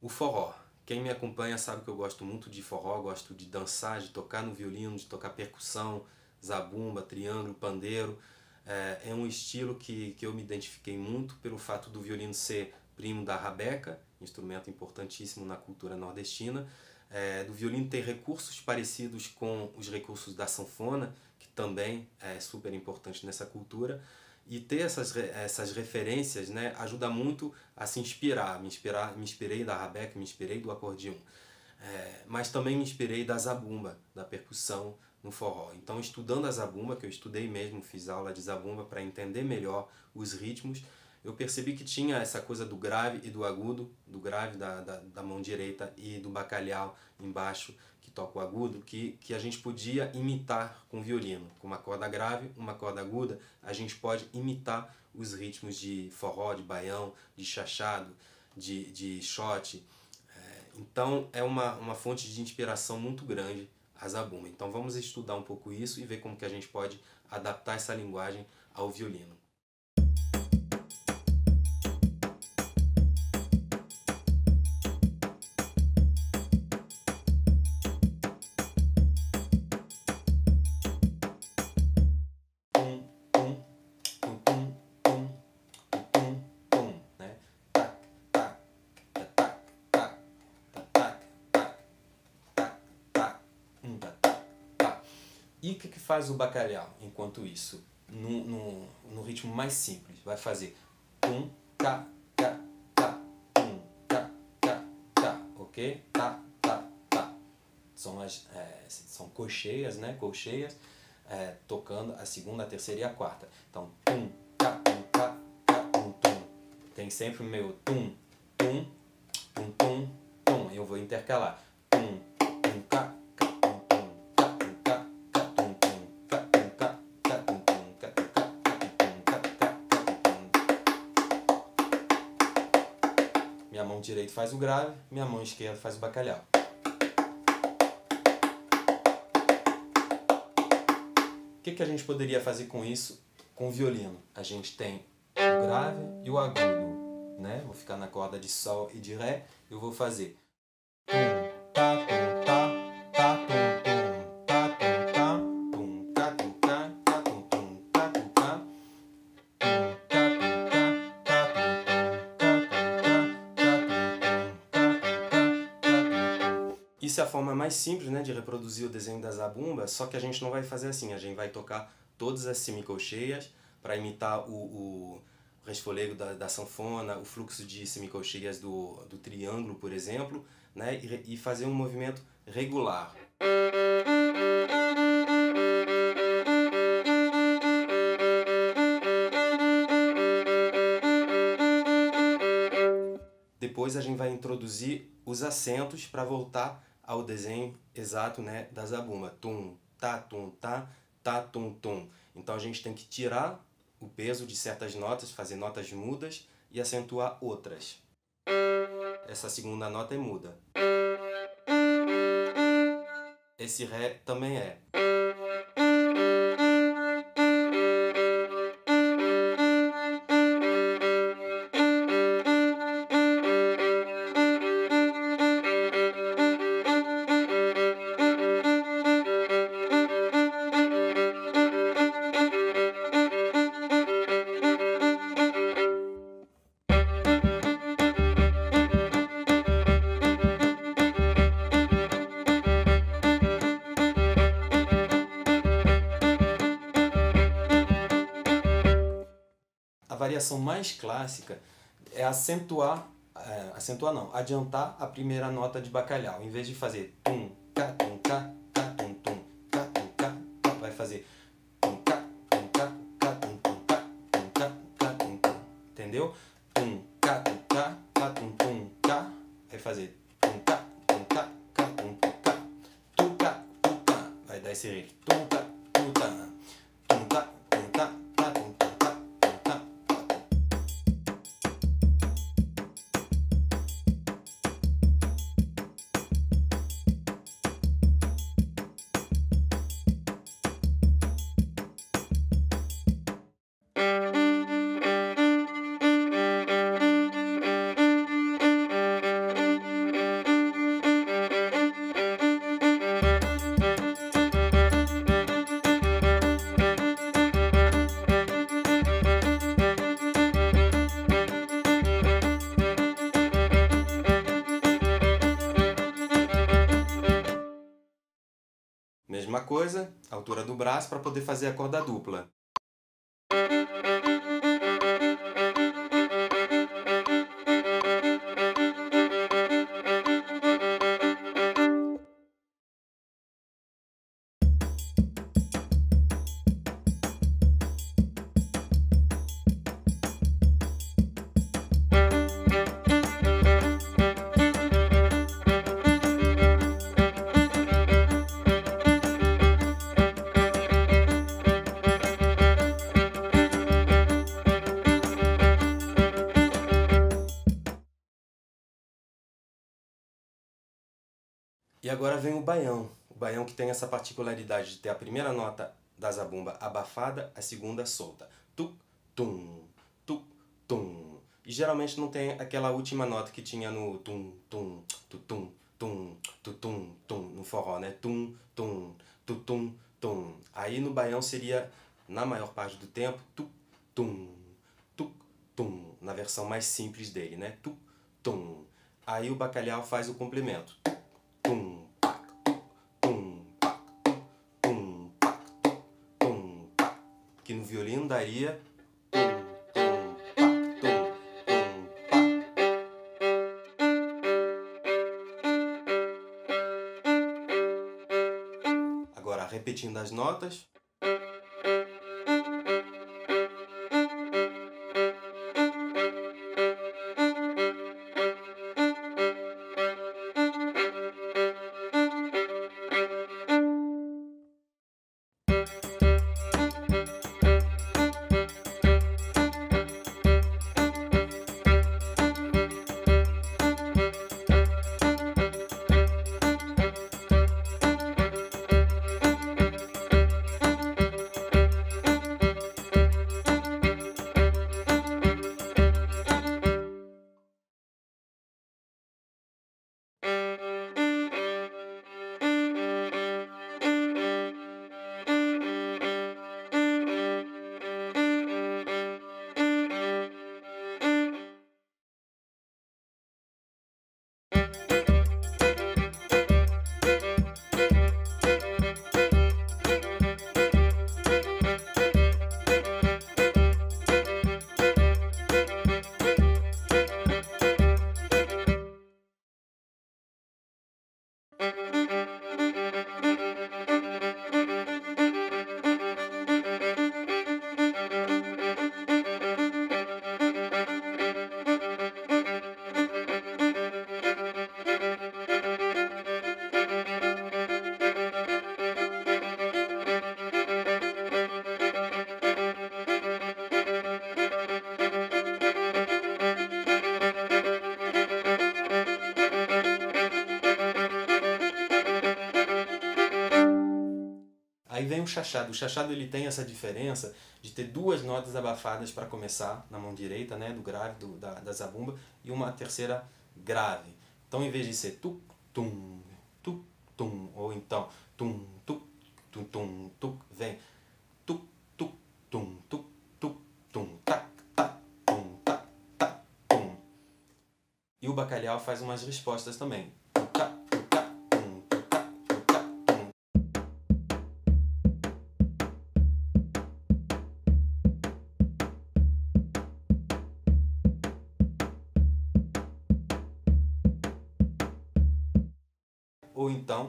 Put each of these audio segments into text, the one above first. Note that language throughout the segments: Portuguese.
O forró. Quem me acompanha sabe que eu gosto muito de forró, gosto de dançar, de tocar no violino, de tocar percussão, zabumba, triângulo, pandeiro. É um estilo que eu me identifiquei muito pelo fato do violino ser primo da rabeca, instrumento importantíssimo na cultura nordestina, do violino ter recursos parecidos com os recursos da sanfona, que também é super importante nessa cultura, e ter essas referências, né, ajuda muito a se inspirar. Me inspirei da rabeca, me inspirei do acordeão, mas também me inspirei da zabumba, da percussão no forró. Então, estudando a zabumba, que eu estudei mesmo, fiz aula de zabumba para entender melhor os ritmos, eu percebi que tinha essa coisa do grave e do agudo, do grave da mão direita e do bacalhau embaixo, que toca o agudo, que a gente podia imitar com o violino. Com uma corda grave, uma corda aguda, a gente pode imitar os ritmos de forró, de baião, de chachado, de shot. Então é uma fonte de inspiração muito grande a zabumba. Então vamos estudar um pouco isso e ver como que a gente pode adaptar essa linguagem ao violino. E o que faz o bacalhau enquanto isso? No ritmo mais simples, vai fazer tum, tá, tá, tá, tum, tá, tá, tá, ok? Tá, tá, tá. São colcheias, né? Colcheias, tocando a segunda, a terceira e a quarta. Então, tum, tá, tum, tum. Tem sempre o meu tum, tum, tum, tum, tum. Eu vou intercalar. Tum, tum, tá. Minha mão direita faz o grave, minha mão esquerda faz o bacalhau. O que a gente poderia fazer com isso com o violino? A gente tem o grave e o agudo, né? Vou ficar na corda de sol e de ré, eu vou fazer tum, tá, tum, tá, tá, tum, tum, tá, tum, tá, tum, tá, tum, tá, tá, tum, tum, tá, tum, tá. Isso é a forma mais simples, né, de reproduzir o desenho da zabumba, só que a gente não vai fazer assim, a gente vai tocar todas as semicolcheias para imitar o resfolego da sanfona, o fluxo de semicolcheias do triângulo, por exemplo, né, e fazer um movimento regular. Depois a gente vai introduzir os acentos para voltar ao desenho exato, né, da zabumba. Tum, tá, tum, tum. Então a gente tem que tirar o peso de certas notas, fazer notas mudas e acentuar outras. Essa segunda nota é muda. Esse ré também é. A variação mais clássica é acentuar não, adiantar a primeira nota de bacalhau. Em vez de fazer tum, cá, tum, cá, tum, tum, cá, tum, cá, vai fazer tum, cá, tum, cá, tum, tum, cá, tum, cá, tum, tum. Entendeu? Tum, cá, tum, tum, cá. Vai fazer tum, cá, tum, tum, cá. Tum, cá, vai dar esse ritmo. Tum, cá, tum, tum, cá, tum, cá. mesma coisa, altura do braço, para poder fazer a corda dupla. E agora vem o baião. O baião que tem essa particularidade de ter a primeira nota da zabumba abafada, a segunda solta. Tuc, tum, tuc, tum. E geralmente não tem aquela última nota que tinha no tum, tum, tu, tum, tum, tu, tum, tum, no forró, né? Tum, tum, tu, tum, tum. Aí no baião seria, na maior parte do tempo, tuc, tum, tuc, tum. Na versão mais simples dele, né? Tuc, tum. Aí o bacalhau faz o complemento. Tum, pac, tum, pac, tum, pac, tum, pac, que no violino daria tum, tum, pac, tum, pac. Agora repetindo as notas. Aí vem o chachado. O chachado ele tem essa diferença de ter duas notas abafadas para começar na mão direita, né, do grave da zabumba, e uma terceira grave. Então, em vez de ser tum, tum, ou então tum, tum, vem tum, tac, tac, tac, tac, tum. E o bacalhau faz umas respostas também. Ou então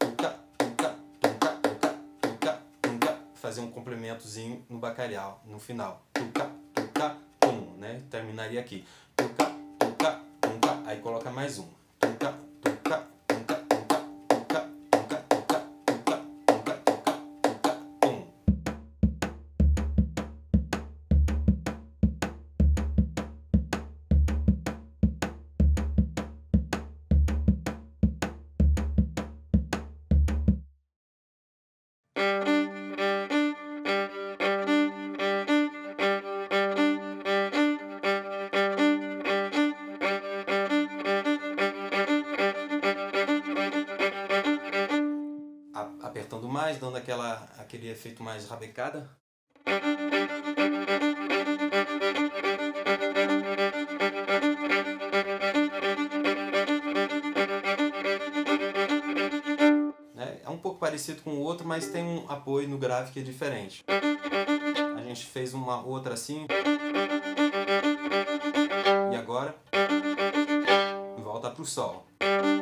fazer um complementozinho no bacalhau no final. Né? Terminaria aqui. Aí coloca mais um. Apertando mais, dando aquele efeito mais rabecada. É um pouco parecido parecido com o outro, mas tem um apoio no grave que é diferente. A gente fez uma outra assim. E agora volta pro Sol.